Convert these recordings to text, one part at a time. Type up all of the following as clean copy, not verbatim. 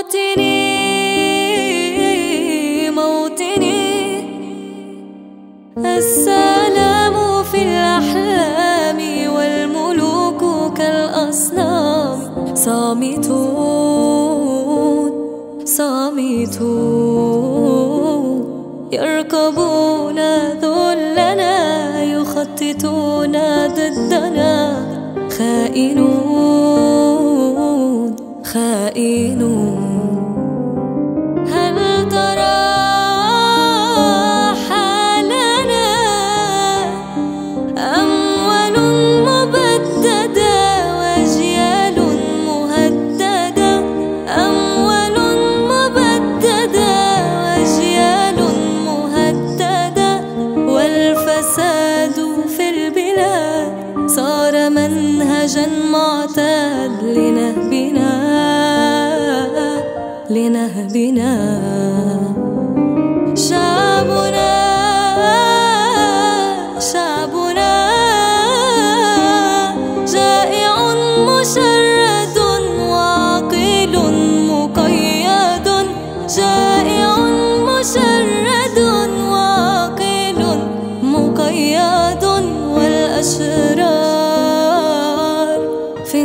موطني السلام في الأحلام والملوك كالأصنام صامتون يركبون ذلنا يخططون ضدنا خائنون هل ترى حالنا أموال مبددة وأجيال مهددة أموال مبددة وأجيال مهددة والفساد في البلاد صار منهجا معتاد لنهبنا شعبنا جائع مشرد وعقيل مقيد جائع مشرد وعقيل مقيد والأشرار في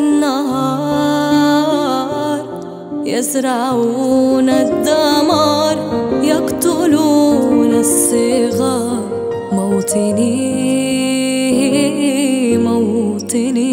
النهار يزرعون الدمار يقتلون الصغار موطني